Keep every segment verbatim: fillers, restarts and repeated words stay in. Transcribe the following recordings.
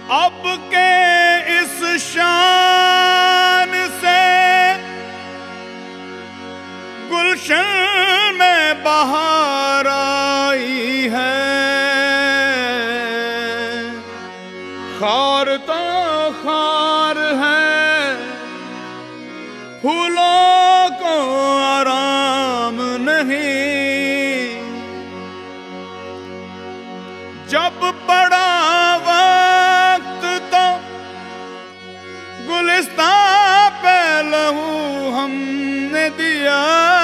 अब के इस शान से गुलशन में बहार आई है, खार तो खार है, फूलों को आराम नहीं। जब पड़ा वक्त तो गुलिस्तां पे लहू हमने दिया,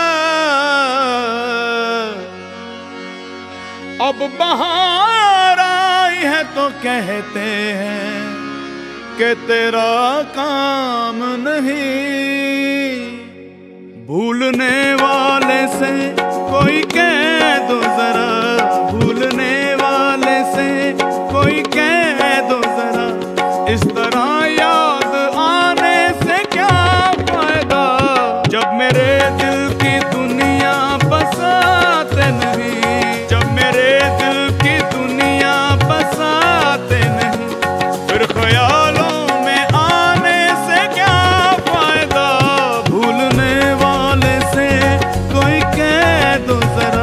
अब बहार आई है तो कहते हैं कि तेरा काम नहीं। भूलने वाले से कोई कह दो जरा, भूलने वाले से कोई कह दो जरा, इस तरह याद आने से क्या फायदा, जब मेरे दिल की दुनिया बसाते नहीं, जब मेरे दिल की दुनिया बसाते नहीं, फिर ख्यालों में आने से क्या फायदा, भूलने वाले से कोई कह दो जरा।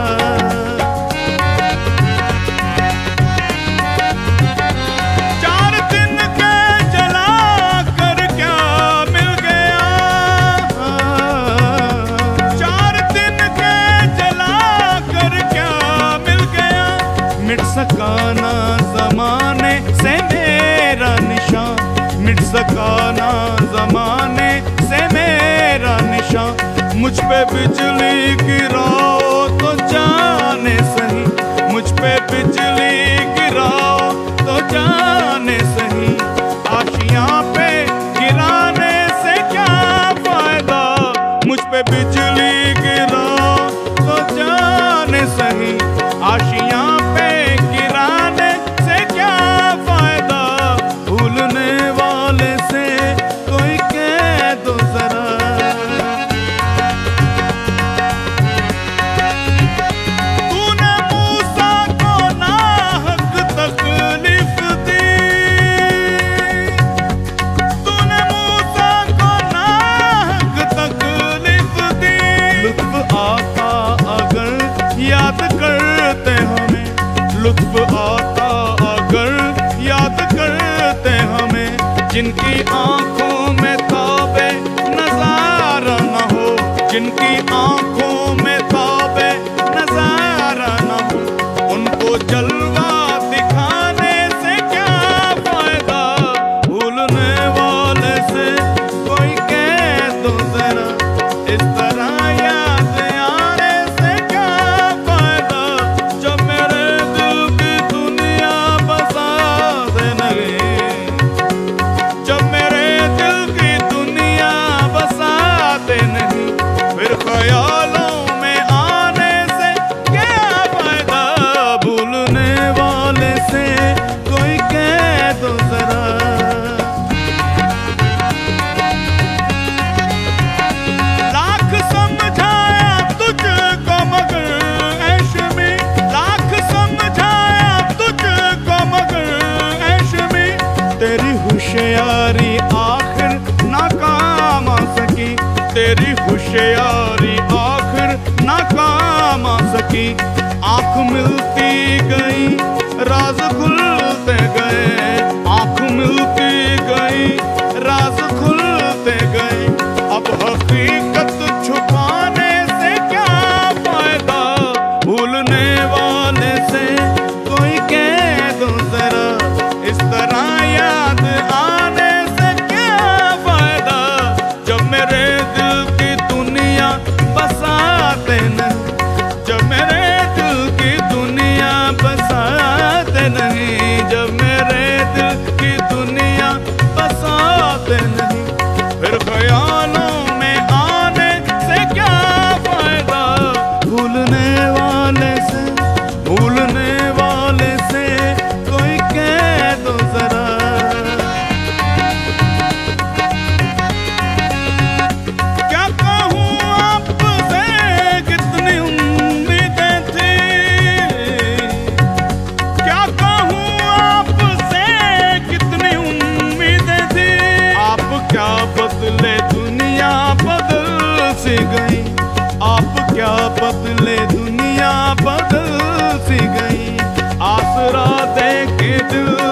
चार दिन के जला कर क्या मिल गया, चार दिन के जला कर क्या मिल गया, मिट सका ना जमाने से मेरा निशान, मिट सका ना जमाने से मेरा निशान। मुझ पे बिजली गिराओ तो जाने सही, मुझ पे बिजली गिराओ तो जाने सही, आशियां पे गिराने से क्या फायदा, मुझ पे बिजली गिराओ तो जाने सही, आशियां पे गिराने से क्या फायदा, भूलने वाले से कोई कह दो जरा। तूने मूसा को नाहक तकलीफ दी, तूने मूसा को नाहक तकलीफ दी, लुत्फ आता अगर याद करते हमें, लुत्फ आता अगर याद करते हमें, जिनकी आंखों में ताबे नजारा न हो, जिनकी आंखों में ताबे नजारा न हो, उनको जलवा दिखाने से क्या फायदा, भूलने वाले से कोई कह दो जरा, इस तरह याद आने से क्या फायदा, जब मेरे दिल की दुनिया बसाते नहीं, जब मेरे दिल की दुनिया बसाते नहीं, फिर ख्यालों में आने से क्या फायदा, भूलने वाले से कोई कह दो जरा। लाख समझाया तुझको मगर ऐश में, लाख समझाया तुझको मगर ऐश में, तेरी होशियारी आखिर नाकाम आ सकी, तेरी होशियारी आखिर नाकाम आ सकी, आंख मिलती गई राज खुलते गए, आंख मिलती गई राज खुलते गए, अब हकीकत छुपाने से क्या फायदा, भूलने वाले से कोई कह दो जरा, इस तरह याद आने से क्या फायदा, जब मेरे दिल की दुनिया बसाते नहीं, जब मेरे दिल की दुनिया बसाते नहीं, जब मेरे दिल